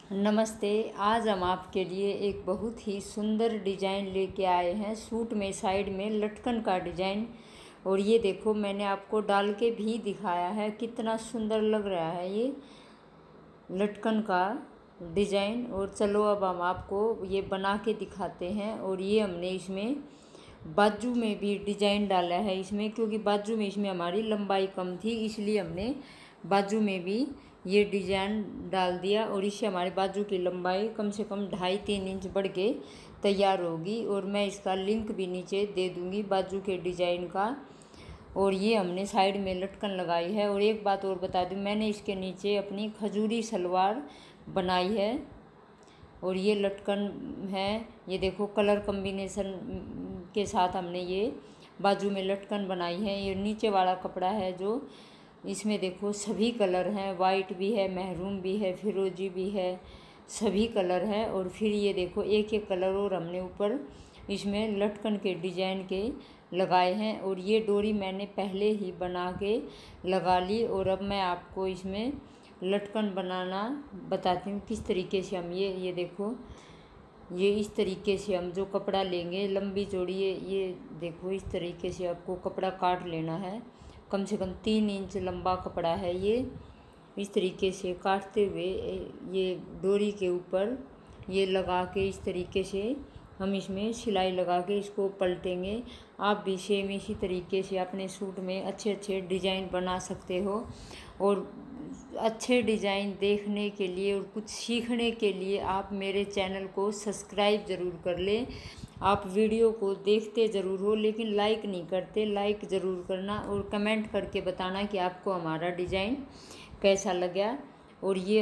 नमस्ते। आज हम आपके लिए एक बहुत ही सुंदर डिज़ाइन लेके आए हैं। सूट में साइड में लटकन का डिज़ाइन। और ये देखो, मैंने आपको डाल के भी दिखाया है, कितना सुंदर लग रहा है ये लटकन का डिज़ाइन। और चलो अब हम आपको ये बना के दिखाते हैं। और ये हमने इसमें बाजू में भी डिज़ाइन डाला है इसमें, क्योंकि बाजू में इसमें हमारी लंबाई कम थी, इसलिए हमने बाजू में भी ये डिज़ाइन डाल दिया। और इससे हमारे बाजू की लंबाई कम से कम 2.5-3 इंच बढ़ के तैयार होगी। और मैं इसका लिंक भी नीचे दे दूँगी बाजू के डिज़ाइन का। और ये हमने साइड में लटकन लगाई है। और एक बात और बता दूँ, मैंने इसके नीचे अपनी खजूरी सलवार बनाई है। और ये लटकन है, ये देखो कलर कम्बिनेशन के साथ हमने ये बाजू में लटकन बनाई है। ये नीचे वाला कपड़ा है जो इसमें देखो सभी कलर हैं, वाइट भी है, महरून भी है, फिरोजी भी है, सभी कलर हैं। और फिर ये देखो एक एक कलर और हमने ऊपर इसमें लटकन के डिज़ाइन के लगाए हैं। और ये डोरी मैंने पहले ही बना के लगा ली। और अब मैं आपको इसमें लटकन बनाना बताती हूँ किस तरीके से हम ये देखो, ये इस तरीके से हम जो कपड़ा लेंगे लंबी चौड़ी, ये देखो इस तरीके से आपको कपड़ा काट लेना है। कम से कम 3 इंच लंबा कपड़ा है ये। इस तरीके से काटते हुए ये डोरी के ऊपर ये लगा के इस तरीके से हम इसमें सिलाई लगा के इसको पलटेंगे। आप भी सेम इसी तरीके से अपने सूट में अच्छे अच्छे डिज़ाइन बना सकते हो। और अच्छे डिज़ाइन देखने के लिए और कुछ सीखने के लिए आप मेरे चैनल को सब्सक्राइब ज़रूर कर लें। आप वीडियो को देखते ज़रूर हो लेकिन लाइक नहीं करते, लाइक ज़रूर करना और कमेंट करके बताना कि आपको हमारा डिज़ाइन कैसा लगा। और ये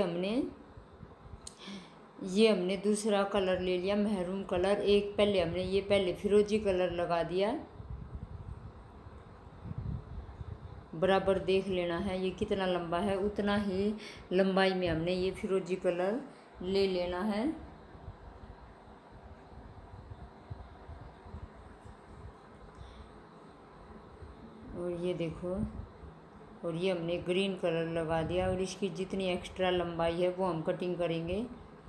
हमने दूसरा कलर ले लिया, महरून कलर। एक पहले हमने ये पहले फिरोजी कलर लगा दिया, बराबर देख लेना है ये कितना लंबा है, उतना ही लंबाई में हमने ये फिरोजी कलर ले लेना है। और ये देखो, और ये हमने ग्रीन कलर लगा दिया। और इसकी जितनी एक्स्ट्रा लंबाई है वो हम कटिंग करेंगे।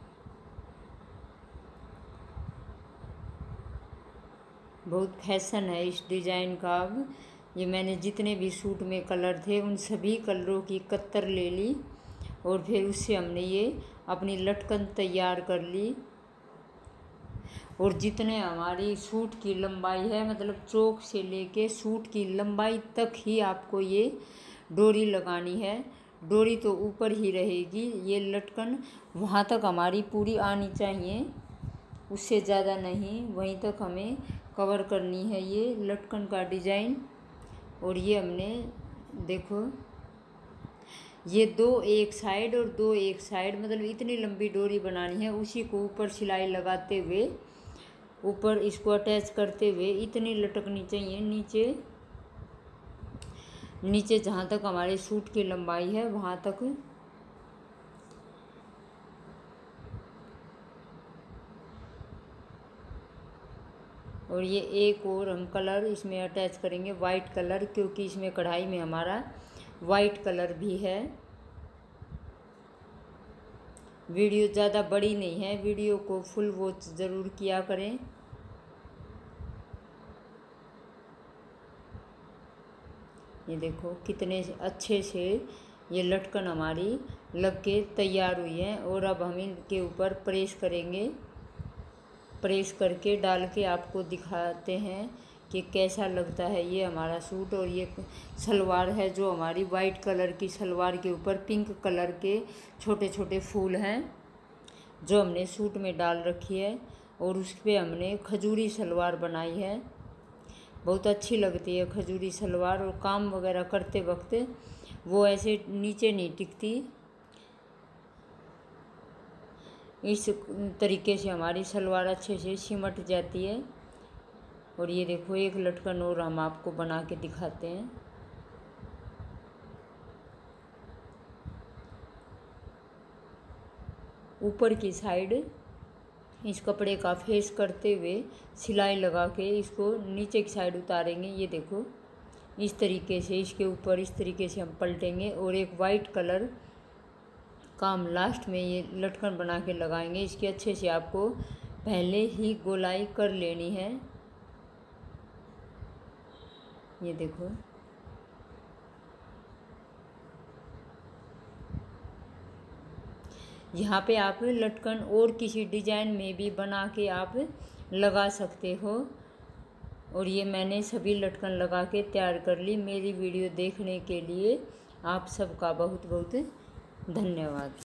बहुत फैशन है इस डिज़ाइन का। अब ये मैंने जितने भी सूट में कलर थे उन सभी कलरों की कत्तर ले ली और फिर उससे हमने ये अपनी लटकन तैयार कर ली। और जितने हमारी सूट की लंबाई है, मतलब चौक से लेके सूट की लंबाई तक ही आपको ये डोरी लगानी है। डोरी तो ऊपर ही रहेगी, ये लटकन वहाँ तक हमारी पूरी आनी चाहिए, उससे ज़्यादा नहीं, वहीं तक हमें कवर करनी है ये लटकन का डिज़ाइन। और ये हमने देखो ये 2 एक साइड और 2 एक साइड, मतलब इतनी लंबी डोरी बनानी है। उसी को ऊपर सिलाई लगाते हुए ऊपर इसको अटैच करते हुए इतनी लटकनी चाहिए नीचे नीचे जहाँ तक हमारे सूट की लंबाई है वहाँ तक। और ये एक और हम कलर इसमें अटैच करेंगे, वाइट कलर, क्योंकि इसमें कढ़ाई में हमारा वाइट कलर भी है। वीडियो ज़्यादा बड़ी नहीं है, वीडियो को फुल वॉच ज़रूर किया करें। ये देखो कितने अच्छे से ये लटकन हमारी लग के तैयार हुई है। और अब हम इनके ऊपर प्रेस करेंगे, प्रेस करके डाल के आपको दिखाते हैं कि कैसा लगता है ये हमारा सूट। और ये सलवार है जो हमारी वाइट कलर की सलवार के ऊपर पिंक कलर के छोटे छोटे फूल हैं जो हमने सूट में डाल रखी है। और उस पर हमने खजूरी सलवार बनाई है, बहुत अच्छी लगती है खजूरी सलवार। और काम वगैरह करते वक्त वो ऐसे नीचे नहीं टिकती, इस तरीके से हमारी सलवार अच्छे से सिमट जाती है। और ये देखो एक लटकन और हम आपको बना के दिखाते हैं। ऊपर की साइड इस कपड़े का फेस करते हुए सिलाई लगा के इसको नीचे की साइड उतारेंगे। ये देखो इस तरीके से इसके ऊपर इस तरीके से हम पलटेंगे। और एक वाइट कलर काम लास्ट में ये लटकन बना के लगाएंगे। इसकी अच्छे से आपको पहले ही गोलाई कर लेनी है। ये देखो, यहाँ पे आप लटकन और किसी डिजाइन में भी बना के आप लगा सकते हो। और ये मैंने सभी लटकन लगा के तैयार कर ली। मेरी वीडियो देखने के लिए आप सबका बहुत बहुत धन्यवाद।